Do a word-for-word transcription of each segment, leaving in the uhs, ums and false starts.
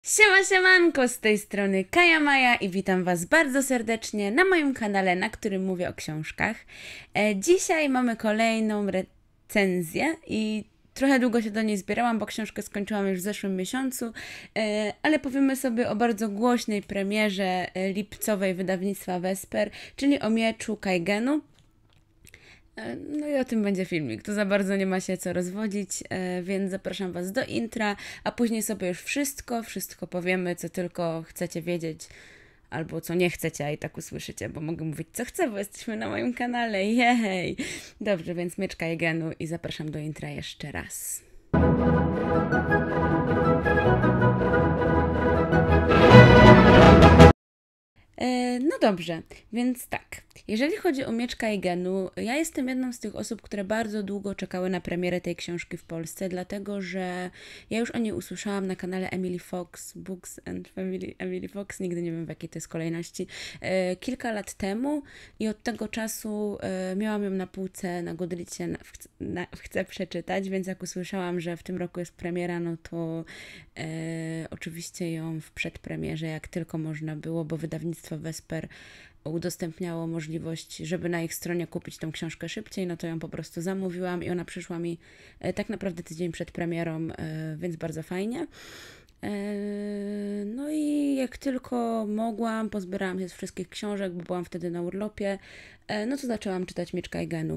Siema, siemanko, z tej strony Kaja Maja i witam Was bardzo serdecznie na moim kanale, na którym mówię o książkach. E, dzisiaj mamy kolejną recenzję i trochę długo się do niej zbierałam, bo książkę skończyłam już w zeszłym miesiącu, e, ale powiemy sobie o bardzo głośnej premierze e, lipcowej wydawnictwa Vesper, czyli o Mieczu Kaigenu. No i o tym będzie filmik. Tu za bardzo nie ma się co rozwodzić, więc zapraszam Was do intra, a później sobie już wszystko, wszystko powiemy, co tylko chcecie wiedzieć, albo co nie chcecie, a i tak usłyszycie, bo mogę mówić co chcę, bo jesteśmy na moim kanale, jej! Dobrze, więc Miecz Kaigenu i zapraszam do intra jeszcze raz. No dobrze, więc tak, jeżeli chodzi o Miecz Kaigenu, ja jestem jedną z tych osób, które bardzo długo czekały na premierę tej książki w Polsce, dlatego że ja już o niej usłyszałam na kanale Emily Fox, Books and Family Emily Fox, nigdy nie wiem w jakiej to jest kolejności, e, kilka lat temu i od tego czasu e, miałam ją na półce na Goodreadsie, na, w, na, chcę przeczytać, więc jak usłyszałam, że w tym roku jest premiera, no to e, oczywiście ją w przedpremierze jak tylko można było, bo wydawnictwo Vesper udostępniało możliwość, żeby na ich stronie kupić tą książkę szybciej, no to ją po prostu zamówiłam i ona przyszła mi tak naprawdę tydzień przed premierą, więc bardzo fajnie. No i jak tylko mogłam, pozbierałam się z wszystkich książek, bo byłam wtedy na urlopie, no to zaczęłam czytać Miecz Kaigenu,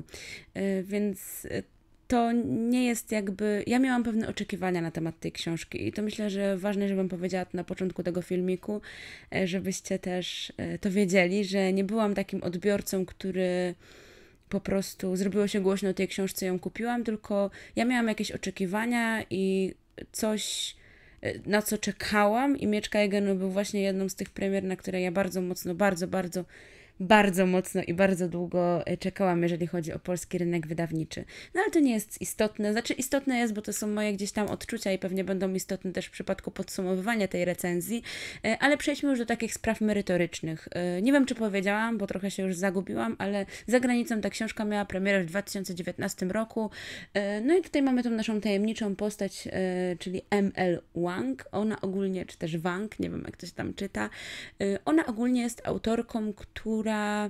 więc to nie jest jakby... Ja miałam pewne oczekiwania na temat tej książki i to myślę, że ważne, żebym powiedziała na początku tego filmiku, żebyście też to wiedzieli, że nie byłam takim odbiorcą, który po prostu zrobiło się głośno o tej książce, ją kupiłam, tylko ja miałam jakieś oczekiwania i coś, na co czekałam i Miecz Kaigenu był właśnie jedną z tych premier, na które ja bardzo mocno, bardzo, bardzo bardzo mocno i bardzo długo czekałam, jeżeli chodzi o polski rynek wydawniczy. No ale to nie jest istotne. Znaczy istotne jest, bo to są moje gdzieś tam odczucia i pewnie będą istotne też w przypadku podsumowywania tej recenzji, ale przejdźmy już do takich spraw merytorycznych. Nie wiem, czy powiedziałam, bo trochę się już zagubiłam, ale za granicą ta książka miała premierę w dwa tysiące dziewiętnastym roku. No i tutaj mamy tą naszą tajemniczą postać, czyli M L Wang. Ona ogólnie, czy też Wang, nie wiem jak to się tam czyta, ona ogólnie jest autorką, która która,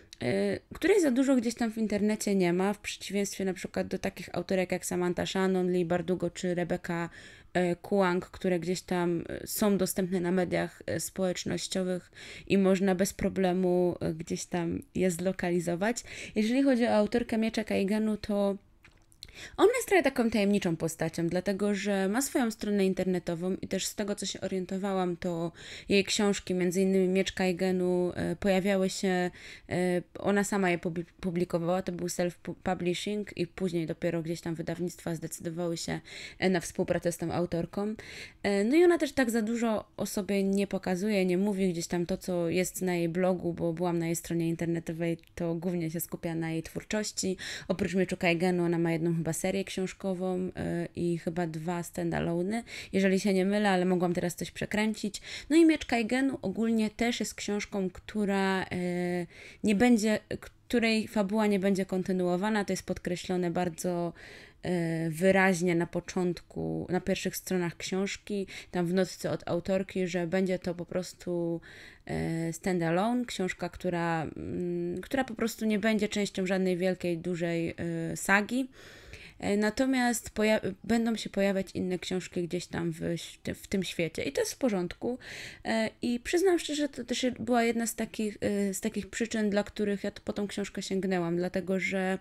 której za dużo gdzieś tam w internecie nie ma, w przeciwieństwie na przykład do takich autorek jak Samantha Shannon, Leigh Bardugo czy Rebecca Kuang, które gdzieś tam są dostępne na mediach społecznościowych i można bez problemu gdzieś tam je zlokalizować. Jeżeli chodzi o autorkę Miecza Kaigenu, to ona jest trochę taką tajemniczą postacią, dlatego że ma swoją stronę internetową i też z tego, co się orientowałam, to jej książki, między innymi Miecz Kaigenu, pojawiały się, ona sama je publikowała, to był self-publishing i później dopiero gdzieś tam wydawnictwa zdecydowały się na współpracę z tą autorką. No i ona też tak za dużo o sobie nie pokazuje, nie mówi gdzieś tam to, co jest na jej blogu, bo byłam na jej stronie internetowej, to głównie się skupia na jej twórczości. Oprócz Mieczu Kaigenu ona ma jedną chyba serię książkową yy, i chyba dwa standalone, jeżeli się nie mylę, ale mogłam teraz coś przekręcić. No i Miecz Kaigenu ogólnie też jest książką, która yy, nie będzie, której fabuła nie będzie kontynuowana, to jest podkreślone bardzo wyraźnie na początku, na pierwszych stronach książki, tam w notce od autorki, że będzie to po prostu standalone, książka, która, która po prostu nie będzie częścią żadnej wielkiej, dużej sagi. Natomiast będą się pojawiać inne książki gdzieś tam w, w tym świecie i to jest w porządku i przyznam szczerze, to też była jedna z takich, z takich przyczyn, dla których ja po tą książkę sięgnęłam, dlatego że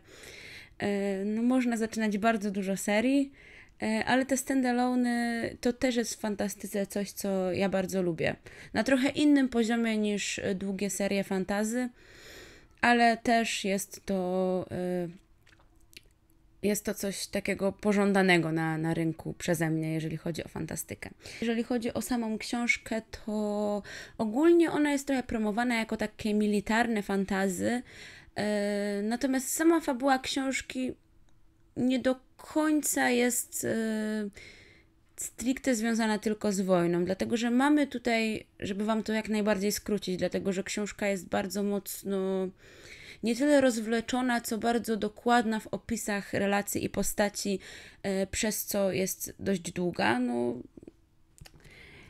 no, można zaczynać bardzo dużo serii, ale te standalone to też jest w fantastyce coś, co ja bardzo lubię. Na trochę innym poziomie niż długie serie fantasy, ale też jest to jest to coś takiego pożądanego na, na rynku przeze mnie, jeżeli chodzi o fantastykę. Jeżeli chodzi o samą książkę, to ogólnie ona jest trochę promowana jako takie militarne fantasy, natomiast sama fabuła książki nie do końca jest stricte związana tylko z wojną, dlatego że mamy tutaj, żeby Wam to jak najbardziej skrócić, dlatego że książka jest bardzo mocno nie tyle rozwleczona, co bardzo dokładna w opisach relacji i postaci, przez co jest dość długa. No,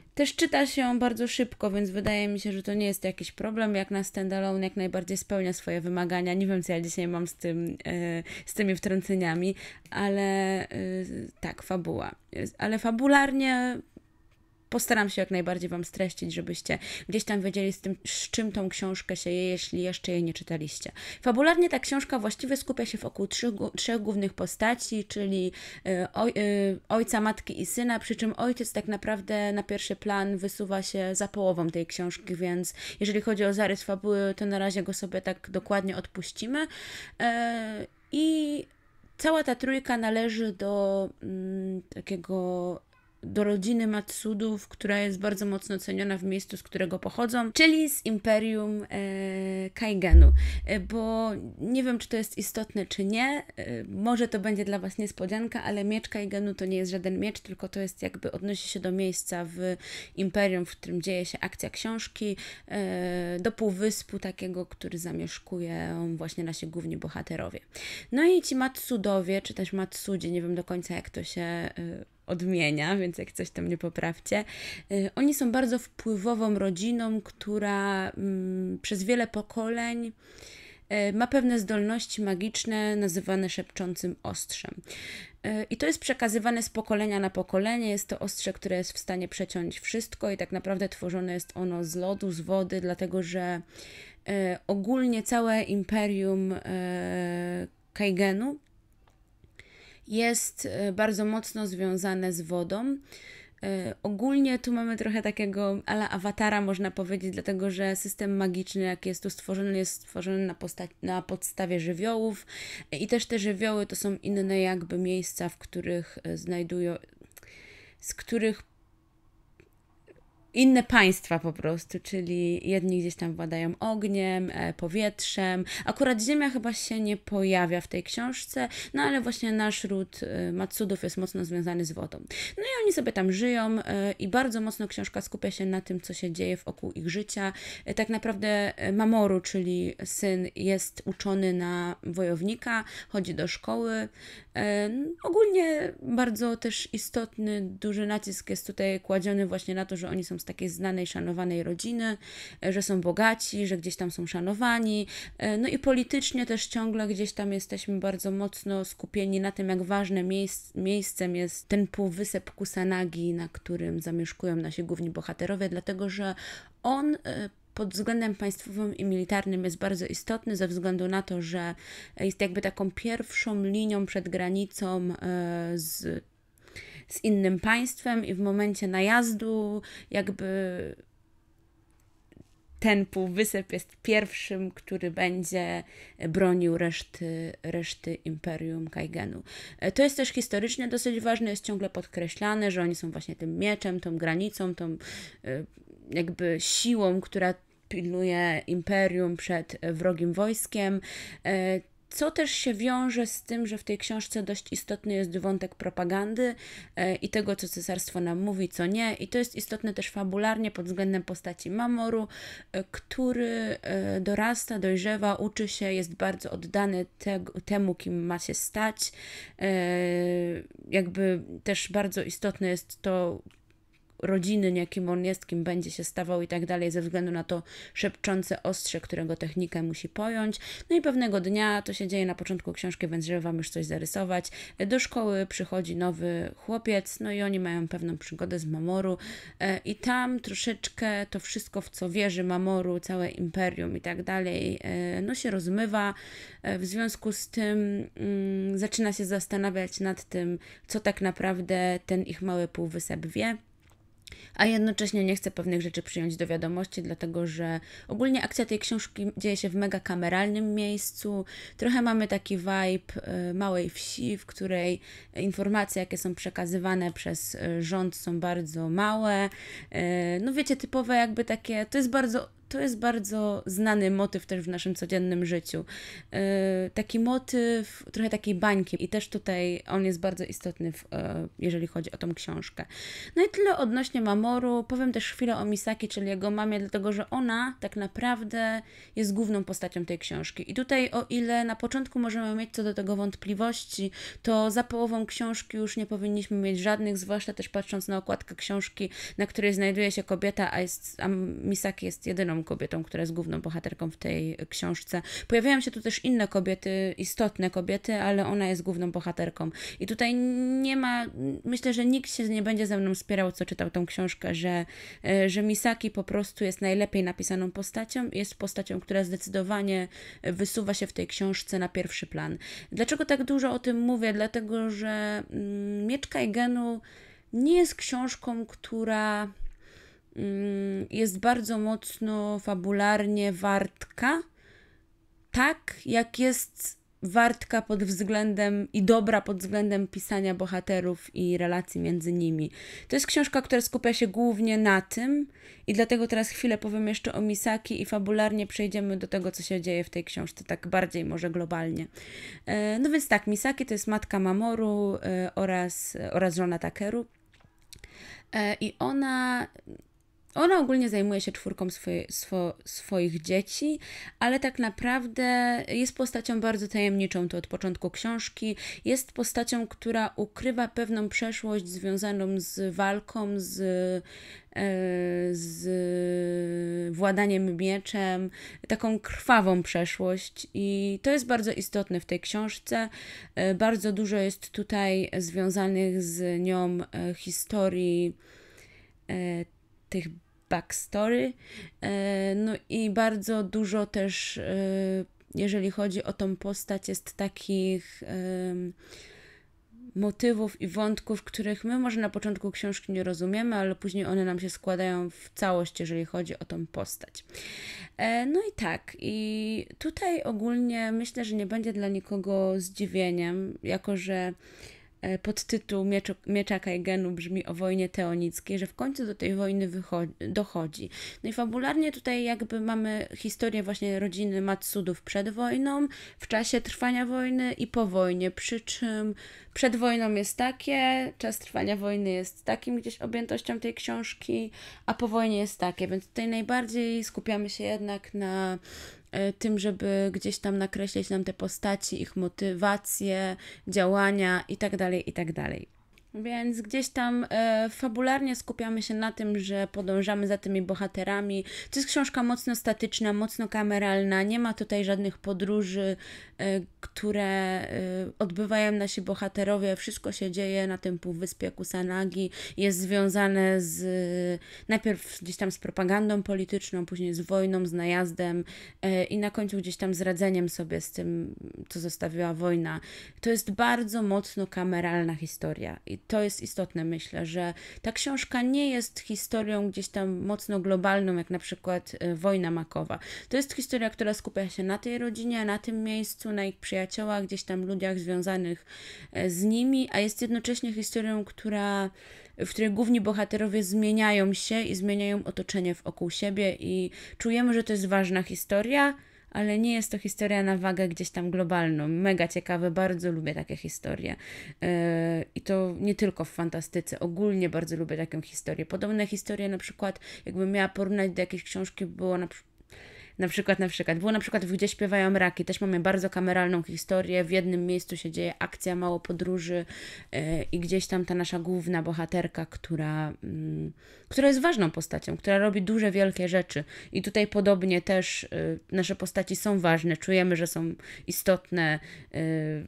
Też czyta się ją bardzo szybko, więc wydaje mi się, że to nie jest jakiś problem. Jak na standalone, jak najbardziej spełnia swoje wymagania. Nie wiem, co ja dzisiaj mam z tym, e, z tymi wtrąceniami, ale e, tak, fabuła. Ale fabularnie postaram się jak najbardziej Wam streścić, żebyście gdzieś tam wiedzieli z tym, z czym tą książkę się je, jeśli jeszcze jej nie czytaliście. Fabularnie ta książka właściwie skupia się wokół trzech, trzech głównych postaci, czyli y, oj, y, ojca, matki i syna, przy czym ojciec tak naprawdę na pierwszy plan wysuwa się za połową tej książki, więc jeżeli chodzi o zarys fabuły, to na razie go sobie tak dokładnie odpuścimy. Y, I cała ta trójka należy do mm, takiego do rodziny Matsudów, która jest bardzo mocno ceniona w miejscu, z którego pochodzą, czyli z Imperium e, Kaigenu. E, bo nie wiem, czy to jest istotne, czy nie. E, może to będzie dla Was niespodzianka, ale miecz Kaigenu to nie jest żaden miecz, tylko to jest jakby, odnosi się do miejsca w Imperium, w którym dzieje się akcja książki, e, do półwyspu takiego, który zamieszkują właśnie nasi główni bohaterowie. No i ci Matsudowie, czy też Matsudzi, nie wiem do końca, jak to się e, odmienia, więc jak coś tam nie poprawcie. Yy, oni są bardzo wpływową rodziną, która yy, przez wiele pokoleń yy, ma pewne zdolności magiczne nazywane szepczącym ostrzem. Yy, I to jest przekazywane z pokolenia na pokolenie. Jest to ostrze, które jest w stanie przeciąć wszystko i tak naprawdę tworzone jest ono z lodu, z wody, dlatego że yy, ogólnie całe imperium yy, Kaigenu jest bardzo mocno związane z wodą. Yy, ogólnie tu mamy trochę takiego a la awatara, można powiedzieć, dlatego że system magiczny, jaki jest tu stworzony, jest stworzony na, posta- na podstawie żywiołów yy, i też te żywioły to są inne jakby miejsca, w których yy, znajdują, z których inne państwa po prostu, czyli jedni gdzieś tam władają ogniem, e, powietrzem. Akurat ziemia chyba się nie pojawia w tej książce, no ale właśnie nasz ród e, Matsudów jest mocno związany z wodą. No i oni sobie tam żyją e, i bardzo mocno książka skupia się na tym, co się dzieje wokół ich życia. E, tak naprawdę Mamoru, czyli syn, jest uczony na wojownika, chodzi do szkoły. E, ogólnie bardzo też istotny, duży nacisk jest tutaj kładziony właśnie na to, że oni są z takiej znanej, szanowanej rodziny, że są bogaci, że gdzieś tam są szanowani. No i politycznie też ciągle gdzieś tam jesteśmy bardzo mocno skupieni na tym, jak ważne miejsc, miejscem jest ten półwysep Kusanagi, na którym zamieszkują nasi główni bohaterowie, dlatego że on pod względem państwowym i militarnym jest bardzo istotny ze względu na to, że jest jakby taką pierwszą linią przed granicą z z innym państwem i w momencie najazdu jakby ten półwysep jest pierwszym, który będzie bronił reszty, reszty Imperium Kaigenu. To jest też historycznie dosyć ważne, jest ciągle podkreślane, że oni są właśnie tym mieczem, tą granicą, tą jakby siłą, która pilnuje Imperium przed wrogim wojskiem. Co też się wiąże z tym, że w tej książce dość istotny jest wątek propagandy e, i tego, co cesarstwo nam mówi, co nie. I to jest istotne też fabularnie pod względem postaci Mamoru, e, który e, dorasta, dojrzewa, uczy się, jest bardzo oddany te, temu, kim ma się stać. E, jakby też bardzo istotne jest to, rodziny, nie kim on jest, kim będzie się stawał i tak dalej, ze względu na to szepczące ostrze, którego technikę musi pojąć. No i pewnego dnia, to się dzieje na początku książki, więc żeby Wam już coś zarysować, do szkoły przychodzi nowy chłopiec, no i oni mają pewną przygodę z Mamoru i tam troszeczkę to wszystko, w co wierzy Mamoru, całe imperium i tak dalej, no się rozmywa. W związku z tym mm, zaczyna się zastanawiać nad tym, co tak naprawdę ten ich mały półwysep wie, a jednocześnie nie chcę pewnych rzeczy przyjąć do wiadomości, dlatego że ogólnie akcja tej książki dzieje się w mega kameralnym miejscu. Trochę mamy taki vibe y, małej wsi, w której informacje, jakie są przekazywane przez y, rząd, są bardzo małe. Y, no wiecie, typowe jakby takie, to jest bardzo to jest bardzo znany motyw też w naszym codziennym życiu. Yy, taki motyw trochę takiej bańki i też tutaj on jest bardzo istotny, w, yy, jeżeli chodzi o tą książkę. No i tyle odnośnie Mamoru. Powiem też chwilę o Misaki, czyli jego mamie, dlatego że ona tak naprawdę jest główną postacią tej książki. I tutaj, o ile na początku możemy mieć co do tego wątpliwości, to za połową książki już nie powinniśmy mieć żadnych, zwłaszcza też patrząc na okładkę książki, na której znajduje się kobieta, a, jest, a Misaki jest jedyną kobietą, która jest główną bohaterką w tej książce. Pojawiają się tu też inne kobiety, istotne kobiety, ale ona jest główną bohaterką. I tutaj nie ma, myślę, że nikt się nie będzie ze mną spierał, co czytał tą książkę, że, że Misaki po prostu jest najlepiej napisaną postacią, jest postacią, która zdecydowanie wysuwa się w tej książce na pierwszy plan. Dlaczego tak dużo o tym mówię? Dlatego, że mm, Miecz Kaigenu nie jest książką, która mm, jest bardzo mocno fabularnie wartka, tak jak jest wartka pod względem i dobra pod względem pisania bohaterów i relacji między nimi. To jest książka, która skupia się głównie na tym i dlatego teraz chwilę powiem jeszcze o Misaki i fabularnie przejdziemy do tego, co się dzieje w tej książce, tak bardziej może globalnie. No więc tak, Misaki to jest matka Mamoru oraz, oraz żona Takeru i ona... Ona ogólnie zajmuje się czwórką swoje, swo, swoich dzieci, ale tak naprawdę jest postacią bardzo tajemniczą tu od początku książki. Jest postacią, która ukrywa pewną przeszłość związaną z walką, z, z władaniem mieczem, taką krwawą przeszłość i to jest bardzo istotne w tej książce. Bardzo dużo jest tutaj związanych z nią historii tych backstory, no i bardzo dużo też, jeżeli chodzi o tą postać, jest takich motywów i wątków, których my może na początku książki nie rozumiemy, ale później one nam się składają w całość, jeżeli chodzi o tą postać. No i tak, i tutaj ogólnie myślę, że nie będzie dla nikogo zdziwieniem, jako że podtytuł Mieczu, Miecza Kaigenu brzmi o wojnie teonickiej, że w końcu do tej wojny wychodzi, dochodzi. No i fabularnie tutaj jakby mamy historię właśnie rodziny Matsudów przed wojną, w czasie trwania wojny i po wojnie, przy czym przed wojną jest takie, czas trwania wojny jest takim gdzieś objętością tej książki, a po wojnie jest takie, więc tutaj najbardziej skupiamy się jednak na tym, żeby gdzieś tam nakreślić nam te postaci, ich motywacje, działania itd., itd. Więc gdzieś tam e, fabularnie skupiamy się na tym, że podążamy za tymi bohaterami. To jest książka mocno statyczna, mocno kameralna, nie ma tutaj żadnych podróży, e, które e, odbywają nasi bohaterowie. Wszystko się dzieje na tym półwyspie Kusanagi, jest związane z najpierw gdzieś tam z propagandą polityczną, później z wojną, z najazdem e, i na końcu gdzieś tam z radzeniem sobie z tym, co zostawiła wojna. To jest bardzo mocno kameralna historia i to jest istotne, myślę, że ta książka nie jest historią gdzieś tam mocno globalną, jak na przykład Wojna Makowa. To jest historia, która skupia się na tej rodzinie, na tym miejscu, na ich przyjaciołach, gdzieś tam ludziach związanych z nimi, a jest jednocześnie historią, która, w której główni bohaterowie zmieniają się i zmieniają otoczenie wokół siebie i czujemy, że to jest ważna historia, ale nie jest to historia na wagę gdzieś tam globalną. Mega ciekawe, bardzo lubię takie historie. Yy, I to nie tylko w fantastyce, ogólnie bardzo lubię taką historię. Podobne historie na przykład, jakbym miała porównać do jakiejś książki, było na przykład Na przykład, na przykład, było na przykład w Gdzie śpiewają raki, też mamy bardzo kameralną historię, w jednym miejscu się dzieje akcja, mało podróży yy, i gdzieś tam ta nasza główna bohaterka, która, yy, która jest ważną postacią, która robi duże, wielkie rzeczy i tutaj podobnie też yy, nasze postaci są ważne, czujemy, że są istotne, yy,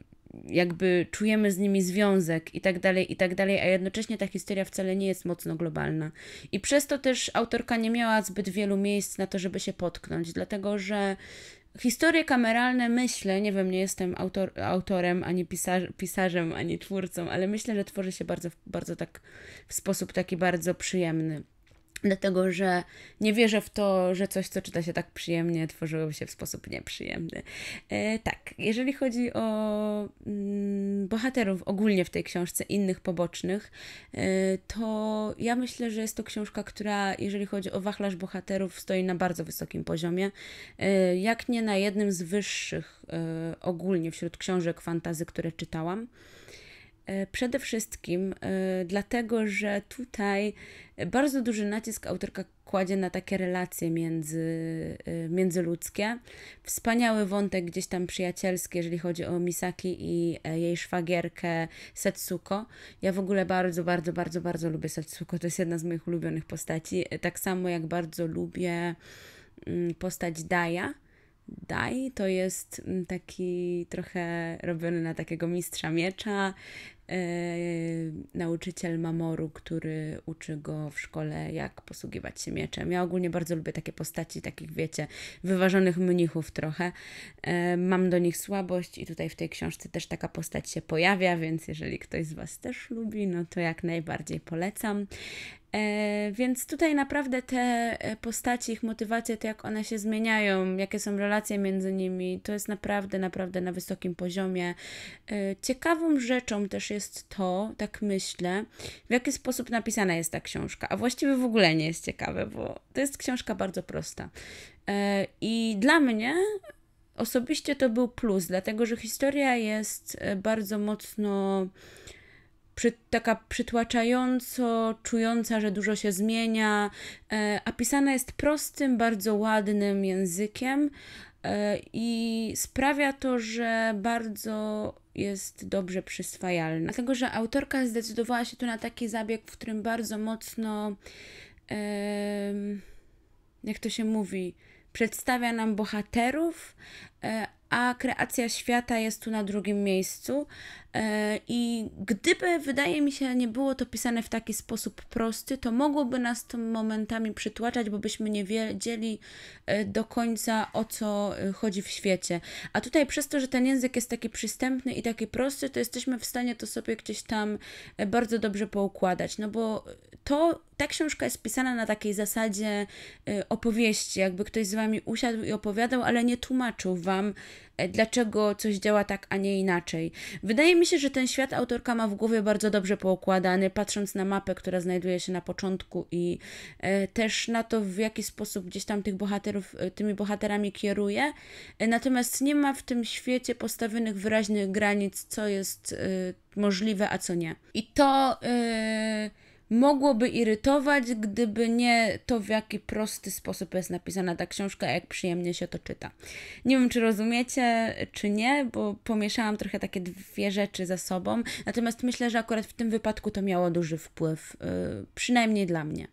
jakby czujemy z nimi związek i tak dalej, i tak dalej, a jednocześnie ta historia wcale nie jest mocno globalna. I przez to też autorka nie miała zbyt wielu miejsc na to, żeby się potknąć, dlatego że historie kameralne, myślę, nie wiem, nie jestem autor, autorem, ani pisarz, pisarzem, ani twórcą, ale myślę, że tworzy się bardzo, bardzo tak w sposób taki bardzo przyjemny. Dlatego, że nie wierzę w to, że coś, co czyta się tak przyjemnie, tworzyłoby się w sposób nieprzyjemny. E, tak, jeżeli chodzi o mm, bohaterów ogólnie w tej książce, innych pobocznych, e, to ja myślę, że jest to książka, która, jeżeli chodzi o wachlarz bohaterów, stoi na bardzo wysokim poziomie. E, jak nie na jednym z wyższych e, ogólnie wśród książek fantasy, które czytałam. Przede wszystkim y, dlatego, że tutaj bardzo duży nacisk autorka kładzie na takie relacje między, y, międzyludzkie. Wspaniały wątek gdzieś tam przyjacielski, jeżeli chodzi o Misaki i y, jej szwagierkę Setsuko. Ja w ogóle bardzo, bardzo, bardzo, bardzo lubię Setsuko. To jest jedna z moich ulubionych postaci. Tak samo jak bardzo lubię y, postać Daja. Dai to jest taki trochę robiony na takiego mistrza miecza, yy, nauczyciel Mamoru, który uczy go w szkole, jak posługiwać się mieczem. Ja ogólnie bardzo lubię takie postaci, takich wiecie, wyważonych mnichów trochę. Yy, mam do nich słabość i tutaj w tej książce też taka postać się pojawia, więc jeżeli ktoś z Was też lubi, no to jak najbardziej polecam. E, więc tutaj naprawdę te postaci, ich motywacje, to jak one się zmieniają, jakie są relacje między nimi, to jest naprawdę, naprawdę na wysokim poziomie. E, ciekawą rzeczą też jest to, tak myślę, w jaki sposób napisana jest ta książka, a właściwie w ogóle nie jest ciekawe, bo to jest książka bardzo prosta. E, I dla mnie osobiście to był plus, dlatego że historia jest bardzo mocno Przy, taka przytłaczająco, czująca, że dużo się zmienia, e, a pisana jest prostym, bardzo ładnym językiem e, i sprawia to, że bardzo jest dobrze przyswajalna. Dlatego, że autorka zdecydowała się tu na taki zabieg, w którym bardzo mocno, e, jak to się mówi, przedstawia nam bohaterów, e, a kreacja świata jest tu na drugim miejscu. I gdyby, wydaje mi się, nie było to pisane w taki sposób prosty, to mogłoby nas to momentami przytłaczać, bo byśmy nie wiedzieli do końca, o co chodzi w świecie. A tutaj przez to, że ten język jest taki przystępny i taki prosty, to jesteśmy w stanie to sobie gdzieś tam bardzo dobrze poukładać. No bo to, ta książka jest pisana na takiej zasadzie opowieści, jakby ktoś z Wami usiadł i opowiadał, ale nie tłumaczył Wam, dlaczego coś działa tak, a nie inaczej. Wydaje mi się, że ten świat autorka ma w głowie bardzo dobrze poukładany, patrząc na mapę, która znajduje się na początku i e, też na to, w jaki sposób gdzieś tam tych bohaterów, e, tymi bohaterami kieruje. E, natomiast nie ma w tym świecie postawionych wyraźnych granic, co jest e, możliwe, a co nie. I to e, mogłoby irytować, gdyby nie to, w jaki prosty sposób jest napisana ta książka, jak przyjemnie się to czyta. Nie wiem, czy rozumiecie, czy nie, bo pomieszałam trochę takie dwie rzeczy ze sobą, natomiast myślę, że akurat w tym wypadku to miało duży wpływ, yy, przynajmniej dla mnie.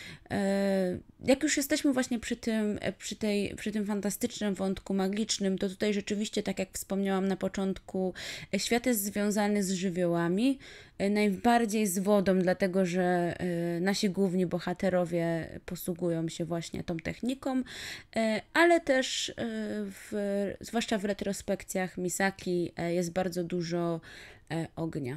Jak już jesteśmy właśnie przy tym, przy, tej, przy tym fantastycznym wątku magicznym, to tutaj rzeczywiście, tak jak wspomniałam na początku, świat jest związany z żywiołami, najbardziej z wodą, dlatego że nasi główni bohaterowie posługują się właśnie tą techniką, ale też w, zwłaszcza w retrospekcjach Misaki jest bardzo dużo ognia.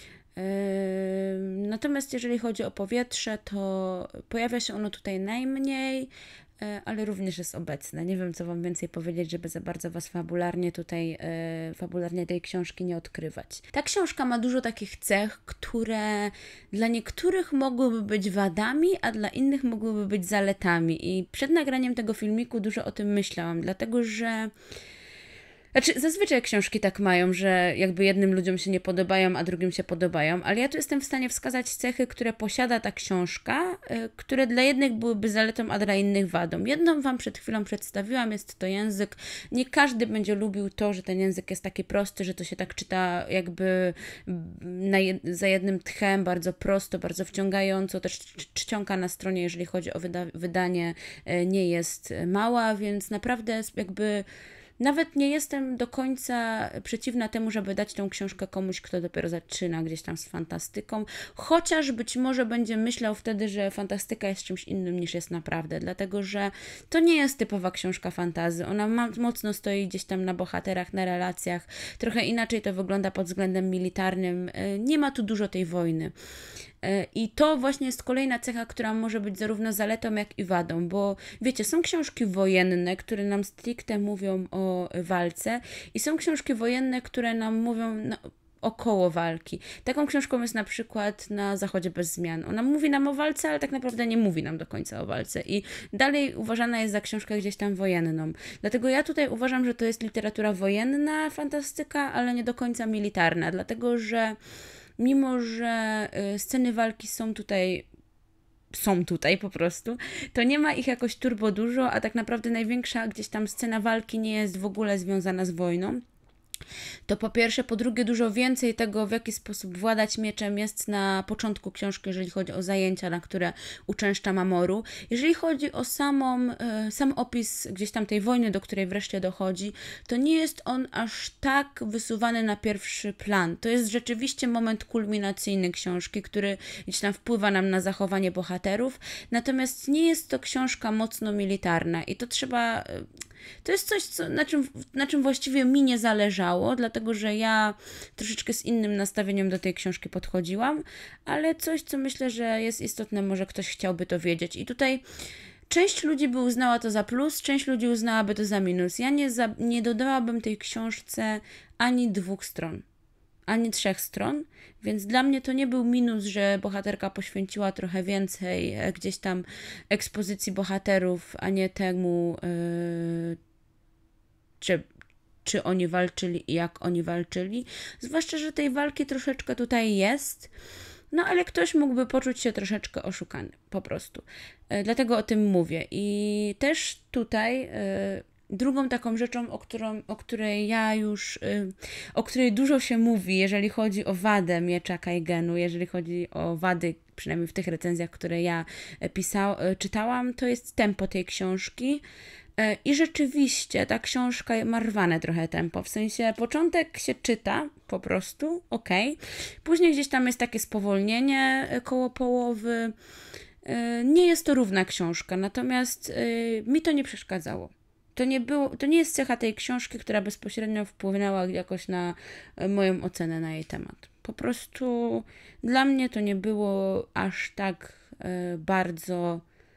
Natomiast jeżeli chodzi o powietrze, to pojawia się ono tutaj najmniej, ale również jest obecne. Nie wiem, co Wam więcej powiedzieć, żeby za bardzo Was fabularnie tutaj, fabularnie tej książki nie odkrywać. Ta książka ma dużo takich cech, które dla niektórych mogłyby być wadami, a dla innych mogłyby być zaletami. I przed nagraniem tego filmiku dużo o tym myślałam, dlatego że Znaczy, zazwyczaj książki tak mają, że jakby jednym ludziom się nie podobają, a drugim się podobają, ale ja tu jestem w stanie wskazać cechy, które posiada ta książka, y, które dla jednych byłyby zaletą, a dla innych wadą. Jedną Wam przed chwilą przedstawiłam, jest to język. Nie każdy będzie lubił to, że ten język jest taki prosty, że to się tak czyta jakby na jed za jednym tchem, bardzo prosto, bardzo wciągająco. Też czcionka na stronie, jeżeli chodzi o wyda wydanie, y, nie jest mała, więc naprawdę jakby nawet nie jestem do końca przeciwna temu, żeby dać tą książkę komuś, kto dopiero zaczyna gdzieś tam z fantastyką, chociaż być może będzie myślał wtedy, że fantastyka jest czymś innym niż jest naprawdę, dlatego że to nie jest typowa książka fantasy, ona ma, mocno stoi gdzieś tam na bohaterach, na relacjach, trochę inaczej to wygląda pod względem militarnym, nie ma tu dużo tej wojny. I to właśnie jest kolejna cecha, która może być zarówno zaletą, jak i wadą, bo wiecie, są książki wojenne, które nam stricte mówią o walce i są książki wojenne, które nam mówią no, około walki. Taką książką jest na przykład Na Zachodzie bez zmian. Ona mówi nam o walce, ale tak naprawdę nie mówi nam do końca o walce i dalej uważana jest za książkę gdzieś tam wojenną. Dlatego ja tutaj uważam, że to jest literatura wojenna, fantastyka, ale nie do końca militarna, dlatego że mimo, że y, sceny walki są tutaj są tutaj po prostu, to nie ma ich jakoś turbo dużo, a tak naprawdę największa gdzieś tam scena walki nie jest w ogóle związana z wojną. To po pierwsze, po drugie dużo więcej tego, w jaki sposób władać mieczem jest na początku książki, jeżeli chodzi o zajęcia, na które uczęszcza Mamoru. Jeżeli chodzi o samą, sam opis gdzieś tam tej wojny, do której wreszcie dochodzi, to nie jest on aż tak wysuwany na pierwszy plan. To jest rzeczywiście moment kulminacyjny książki, który gdzieś tam wpływa nam na zachowanie bohaterów, natomiast nie jest to książka mocno militarna i to trzeba... To jest coś, co, na, czym, na czym właściwie mi nie zależało, dlatego że ja troszeczkę z innym nastawieniem do tej książki podchodziłam, ale coś, co myślę, że jest istotne, może ktoś chciałby to wiedzieć. I tutaj część ludzi by uznała to za plus, część ludzi uznałaby to za minus. Ja nie, za, nie dodałabym tej książce ani dwóch stron, ani trzech stron, więc dla mnie to nie był minus, że bohaterka poświęciła trochę więcej gdzieś tam ekspozycji bohaterów, a nie temu, yy, czy, czy oni walczyli i jak oni walczyli. Zwłaszcza, że tej walki troszeczkę tutaj jest, no ale ktoś mógłby poczuć się troszeczkę oszukany, po prostu. Yy, dlatego o tym mówię. I też tutaj... Yy, Drugą taką rzeczą, o, którą, o której ja już, y, o której dużo się mówi, jeżeli chodzi o wadę Miecza Kaigenu, jeżeli chodzi o wady, przynajmniej w tych recenzjach, które ja pisał, y, czytałam, to jest tempo tej książki. Y, I rzeczywiście ta książka ma rwane trochę tempo, w sensie początek się czyta po prostu, okej, okay. Później gdzieś tam jest takie spowolnienie koło połowy. Y, nie jest to równa książka, natomiast y, mi to nie przeszkadzało. To nie, było, to nie jest cecha tej książki, która bezpośrednio wpłynęła jakoś na moją ocenę na jej temat. Po prostu dla mnie to nie było aż tak e, bardzo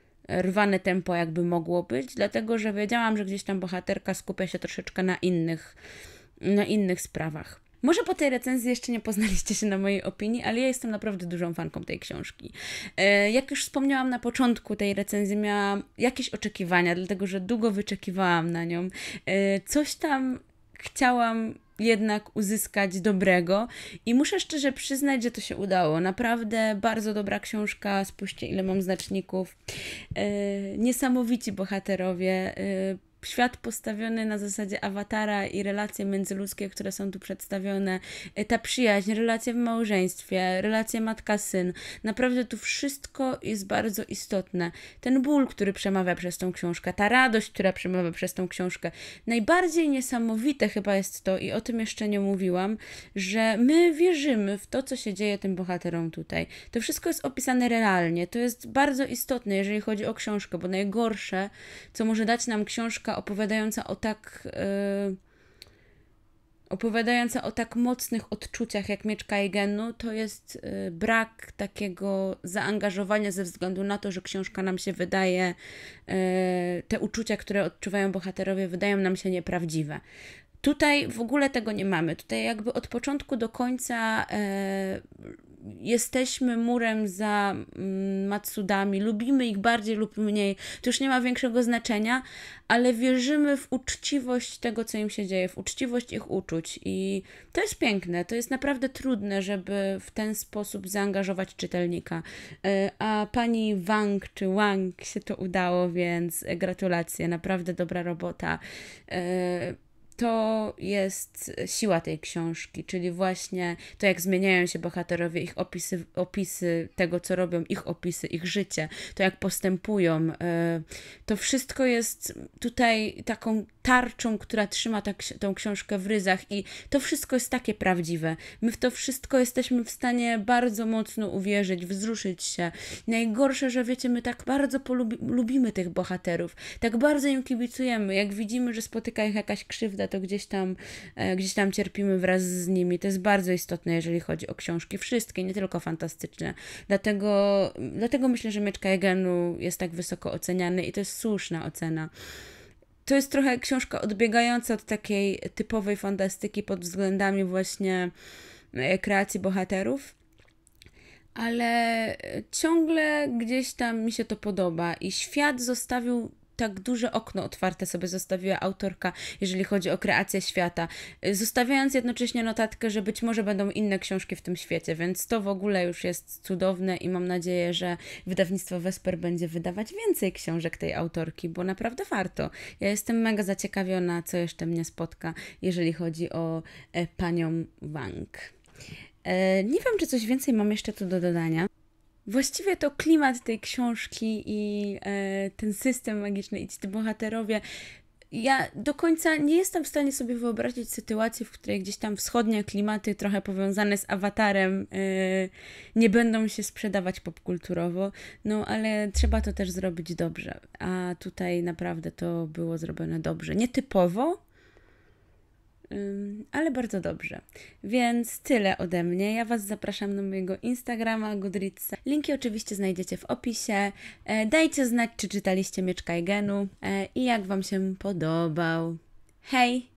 rwane tempo, jakby mogło być, dlatego że wiedziałam, że gdzieś tam bohaterka skupia się troszeczkę na innych, na innych sprawach. Może po tej recenzji jeszcze nie poznaliście się na mojej opinii, ale ja jestem naprawdę dużą fanką tej książki. E, jak już wspomniałam na początku tej recenzji, miałam jakieś oczekiwania, dlatego że długo wyczekiwałam na nią. E, coś tam chciałam jednak uzyskać dobrego i muszę szczerze przyznać, że to się udało. Naprawdę bardzo dobra książka, spójrzcie ile mam znaczników. E, niesamowici bohaterowie, e, świat postawiony na zasadzie awatara i relacje międzyludzkie, które są tu przedstawione, ta przyjaźń, relacje w małżeństwie, relacje matka-syn. Naprawdę tu wszystko jest bardzo istotne. Ten ból, który przemawia przez tą książkę, ta radość, która przemawia przez tą książkę. Najbardziej niesamowite chyba jest to, i o tym jeszcze nie mówiłam, że my wierzymy w to, co się dzieje tym bohaterom tutaj. To wszystko jest opisane realnie. To jest bardzo istotne, jeżeli chodzi o książkę, bo najgorsze, co może dać nam książka opowiadająca o tak yy, opowiadająca o tak mocnych odczuciach jak Miecz Kaigenu, to jest yy, brak takiego zaangażowania ze względu na to, że książka nam się wydaje, yy, te uczucia, które odczuwają bohaterowie, wydają nam się nieprawdziwe. Tutaj w ogóle tego nie mamy. Tutaj jakby od początku do końca e, jesteśmy murem za mm, Matsudami. Lubimy ich bardziej lub mniej. To już nie ma większego znaczenia, ale wierzymy w uczciwość tego, co im się dzieje, w uczciwość ich uczuć. I to jest piękne. To jest naprawdę trudne, żeby w ten sposób zaangażować czytelnika. E, a pani Wang czy Wang się to udało, więc gratulacje. Naprawdę dobra robota. E, To jest siła tej książki, czyli właśnie to, jak zmieniają się bohaterowie, ich opisy, opisy tego, co robią, ich opisy, ich życie, to jak postępują. To wszystko jest tutaj taką tarczą, która trzyma ta, tą książkę w ryzach i to wszystko jest takie prawdziwe. My w to wszystko jesteśmy w stanie bardzo mocno uwierzyć, wzruszyć się. Najgorsze, że wiecie, my tak bardzo polubi, lubimy tych bohaterów, tak bardzo im kibicujemy. Jak widzimy, że spotyka ich jakaś krzywda, to gdzieś tam, e, gdzieś tam cierpimy wraz z nimi. To jest bardzo istotne, jeżeli chodzi o książki. Wszystkie, nie tylko fantastyczne. Dlatego, dlatego myślę, że Miecz Kaigenu jest tak wysoko oceniany i to jest słuszna ocena. To jest trochę książka odbiegająca od takiej typowej fantastyki pod względami właśnie kreacji bohaterów, ale ciągle gdzieś tam mi się to podoba i świat zostawił tak duże okno otwarte sobie zostawiła autorka, jeżeli chodzi o kreację świata, zostawiając jednocześnie notatkę, że być może będą inne książki w tym świecie, więc to w ogóle już jest cudowne i mam nadzieję, że wydawnictwo Vesper będzie wydawać więcej książek tej autorki, bo naprawdę warto. Ja jestem mega zaciekawiona, co jeszcze mnie spotka, jeżeli chodzi o e, panią Wang. E, nie wiem, czy coś więcej mam jeszcze tu do dodania. Właściwie to klimat tej książki i e, ten system magiczny i ci bohaterowie. Ja do końca nie jestem w stanie sobie wyobrazić sytuacji, w której gdzieś tam wschodnie klimaty, trochę powiązane z Awatarem, e, nie będą się sprzedawać popkulturowo, no ale trzeba to też zrobić dobrze. A tutaj naprawdę to było zrobione dobrze. Nietypowo, ale bardzo dobrze. Więc tyle ode mnie. Ja Was zapraszam na mojego Instagrama, Goodreadsa. Linki oczywiście znajdziecie w opisie. Dajcie znać, czy czytaliście Miecz Kaigenu i jak Wam się podobał. Hej!